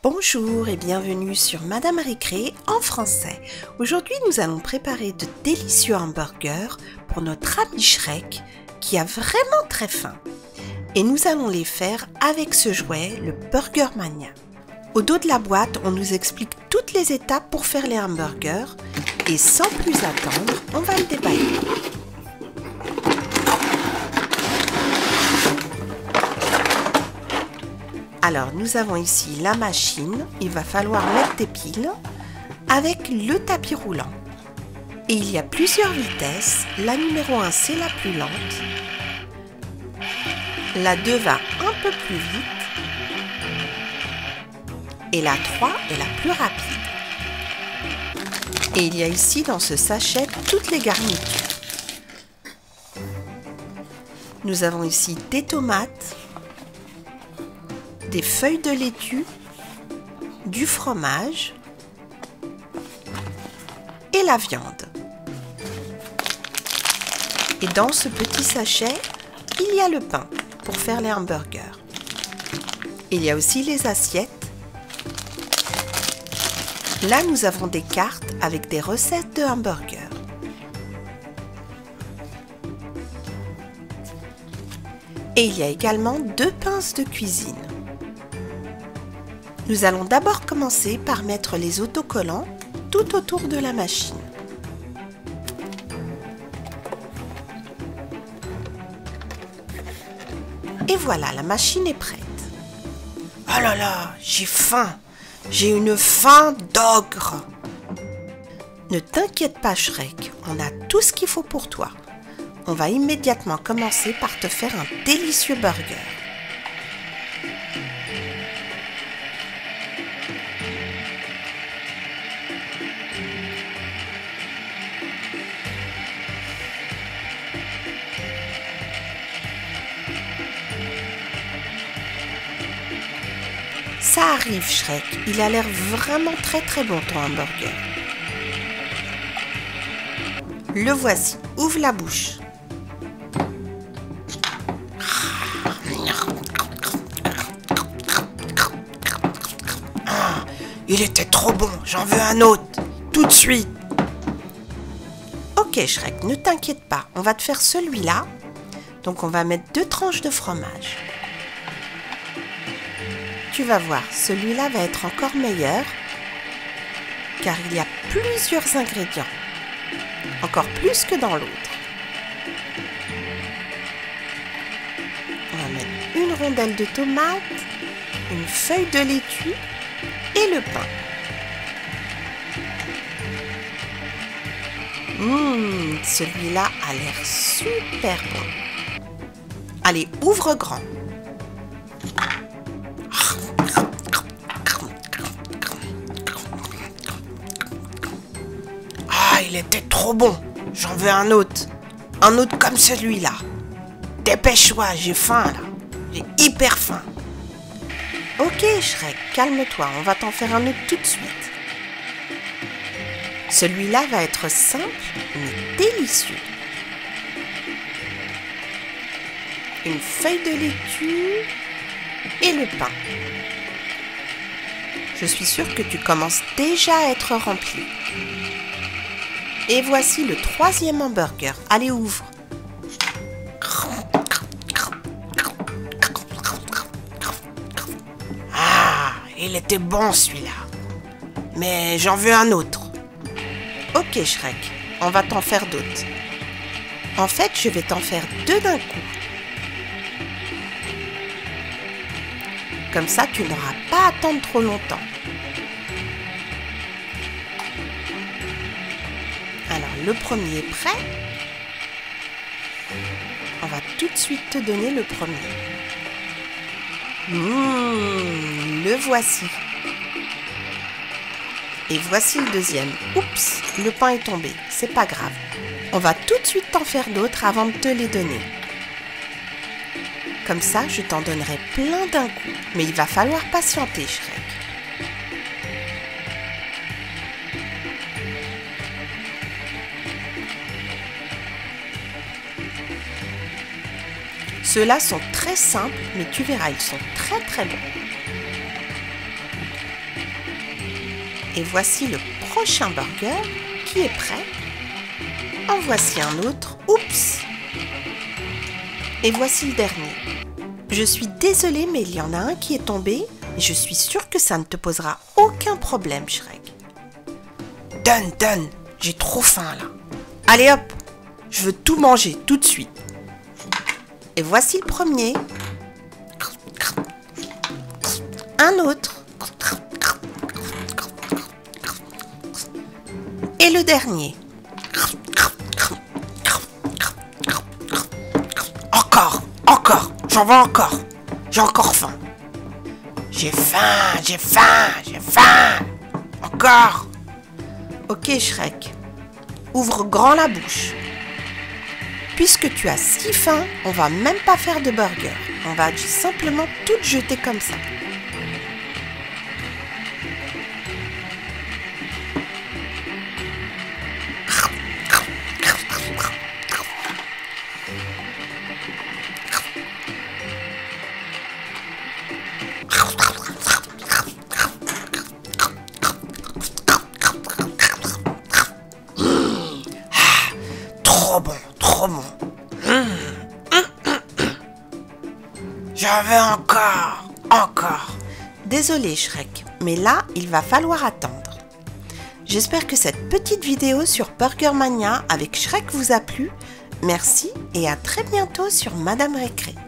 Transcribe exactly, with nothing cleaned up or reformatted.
Bonjour et bienvenue sur Madame Récré en français. Aujourd'hui, nous allons préparer de délicieux hamburgers pour notre ami Shrek qui a vraiment très faim. Et nous allons les faire avec ce jouet, le Burger Mania. Au dos de la boîte, on nous explique toutes les étapes pour faire les hamburgers et sans plus attendre, on va le déballer. Alors, nous avons ici la machine, il va falloir mettre des piles avec le tapis roulant. Et il y a plusieurs vitesses, la numéro un c'est la plus lente, la deux va un peu plus vite et la trois est la plus rapide. Et il y a ici dans ce sachet toutes les garnitures. Nous avons ici des tomates, des feuilles de laitue, du fromage et la viande. Et dans ce petit sachet, il y a le pain pour faire les hamburgers. Il y a aussi les assiettes. Là, nous avons des cartes avec des recettes de hamburgers. Et il y a également deux pinces de cuisine. Nous allons d'abord commencer par mettre les autocollants tout autour de la machine. Et voilà, la machine est prête. Oh là là, j'ai faim! J'ai une faim d'ogre! Ne t'inquiète pas, Shrek, on a tout ce qu'il faut pour toi. On va immédiatement commencer par te faire un délicieux burger. Ça arrive, Shrek. Il a l'air vraiment très très bon ton hamburger. Le voici. Ouvre la bouche. Ah, il était trop bon. J'en veux un autre. Tout de suite. Ok, Shrek, ne t'inquiète pas. On va te faire celui-là. Donc on va mettre deux tranches de fromage. Tu vas voir, celui-là va être encore meilleur car il y a plusieurs ingrédients, encore plus que dans l'autre. On va mettre une rondelle de tomate, une feuille de laitue et le pain. Mmh, celui-là a l'air super bon. Allez, ouvre grand. Il était trop bon. J'en veux un autre. Un autre comme celui-là. Dépêche-toi, j'ai faim là. J'ai hyper faim. Ok Shrek, calme-toi. On va t'en faire un autre tout de suite. Celui-là va être simple mais délicieux. Une feuille de laitue et le pain. Je suis sûre que tu commences déjà à être rempli. Et voici le troisième hamburger. Allez, ouvre. Ah, il était bon celui-là. Mais j'en veux un autre. Ok, Shrek, on va t'en faire d'autres. En fait, je vais t'en faire deux d'un coup. Comme ça, tu n'auras pas à attendre trop longtemps. Alors, le premier est prêt. On va tout de suite te donner le premier. Mmh, le voici. Et voici le deuxième. Oups, le pain est tombé. C'est pas grave. On va tout de suite t'en faire d'autres avant de te les donner. Comme ça, je t'en donnerai plein d'un coup. Mais il va falloir patienter, Shrek. Ceux-là sont très simples, mais tu verras, ils sont très très bons. Et voici le prochain burger qui est prêt. En voici un autre. Oups! Et voici le dernier. Je suis désolée, mais il y en a un qui est tombé et je suis sûre que ça ne te posera aucun problème, Shrek. Donne, donne, j'ai trop faim là. Allez hop, je veux tout manger tout de suite. Et voici le premier. Un autre. Et le dernier. Encore, encore, j'en veux encore. J'ai encore faim. J'ai faim, j'ai faim, j'ai faim. Encore. Ok Shrek, ouvre grand la bouche. Puisque tu as si faim, on va même pas faire de burger. On va simplement tout jeter comme ça. Trop bon, trop bon. J'en veux encore, encore. Désolé Shrek, mais là, il va falloir attendre. J'espère que cette petite vidéo sur Burger Mania avec Shrek vous a plu. Merci et à très bientôt sur Madame Récré.